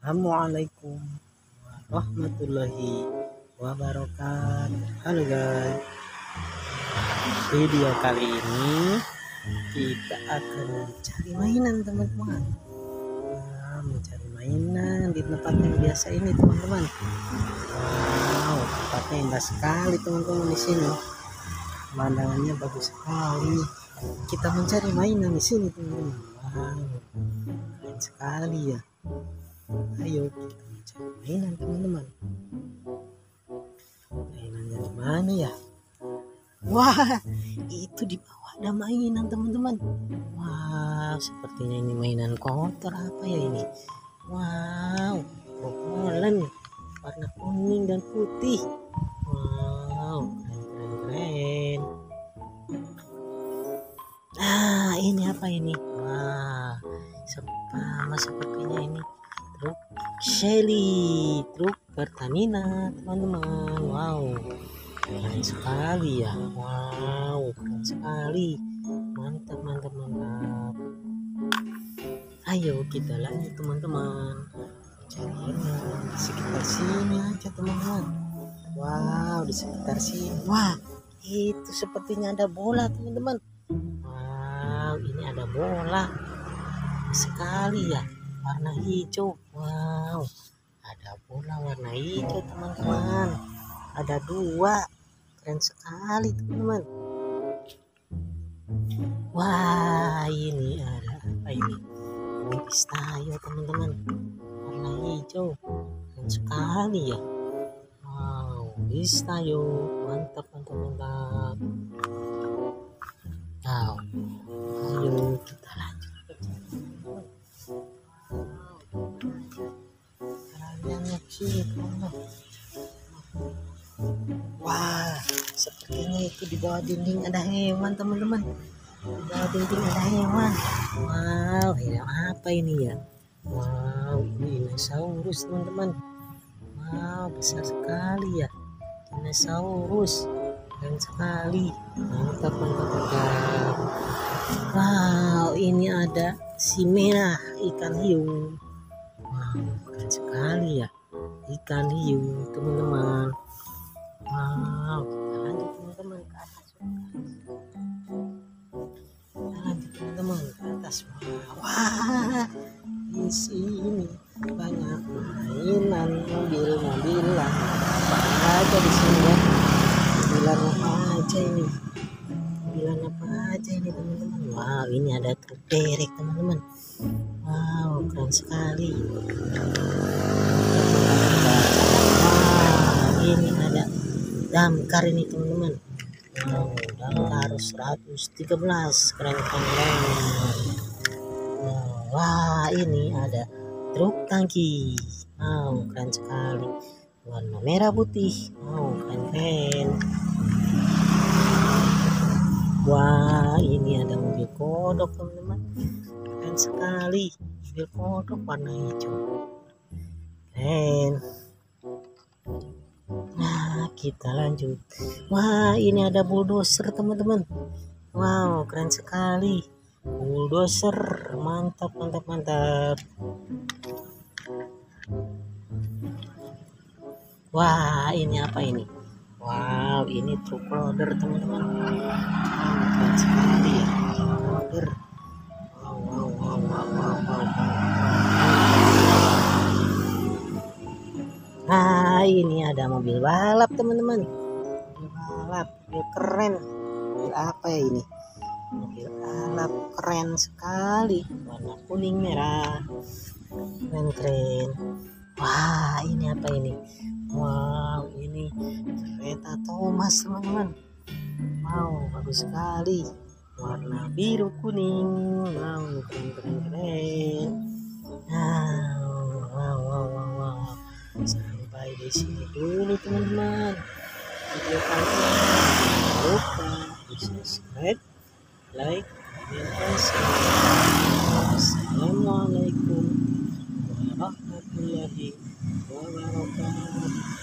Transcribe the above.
Assalamualaikum warahmatullahi wabarakatuh. Halo guys, video kali ini kita akan mencari mainan teman-teman. Mencari mainan di tempat yang biasa ini teman-teman. Wow, tempatnya indah sekali teman-teman di sini. Pemandangannya bagus sekali. Kita mencari mainan di sini teman-teman. Wow, keren sekali ya. Ayo kita mencari mainan teman-teman. Mainannya di mana ya? Wah, itu di bawah ada mainan teman-teman. Wah, sepertinya ini mainan kotor apa ya ini? Wow, bobolan warna kuning dan putih. Wow, keren. Nah, ini apa ini? Wah, sama sepertinya ini truk Shelly, truk Pertamina teman-teman. Wow, keren sekali ya. Wow, keren sekali. Mantap. Ayo kita lanjut teman-teman. Cari di sekitar sini aja teman-teman. Wow, di sekitar sini. Wah, itu sepertinya ada bola teman-teman. Wow, ini ada bola sekali ya, warna hijau. Wow, ada bola warna hijau teman-teman. Ada dua, keren sekali teman-teman. Wah, ini ada apa ini? Ini Pistayo teman-teman, warna hijau, keren sekali ya. Wow, Pistayo, mantap. Wow, ayo kita lanjut. Wah, sepertinya itu di bawah dinding ada hewan teman-teman. Di bawah dinding ada hewan. Wow, hewan apa ini ya? Wow, ini dinosaurus teman-teman. Wow, besar sekali ya, dinosaurus, keren sekali. Mantap. Wow, ini ada si merah, ikan hiu. Wow, keren sekali ya, ikan hiu teman-teman. Wow, kita lanjut teman-teman ke atas. Wah, di sini banyak mainan mobil-mobilan. Apa aja di sini ya? Mobilan apa aja ini? Teman-teman? Wow, ini ada truk derek teman-teman. Wow, keren sekali. Wah, ini ada damkar ini teman-teman. Wow, damkar 113, keren. Wah, ini ada truk tangki. Wow, keren sekali, warna merah putih. Wow, keren. Wah, ini ada mobil kodok teman-teman, keren sekali, mobil kodok warna hijau, keren. Nah, kita lanjut. Wah, ini ada bulldozer teman-teman. Wow, keren sekali, bulldozer, mantap. Wah, ini apa ini? Wow, ini truk loader teman-teman. Keren sekali ya, loader. Wow. Nah, ini ada mobil balap teman-teman. Mobil keren. Mobil apa ya ini? Mobil balap keren sekali, warna kuning merah, keren. Wah, ini apa ini? Wow, ini kereta Thomas teman-teman. Wow, bagus sekali, warna biru kuning. Wow, keren. Wow. Sampai di sini dulu teman-teman video kali ini. Jangan lupa di subscribe, like, dan share. Assalamualaikum warahmatullahi wabarakatuh.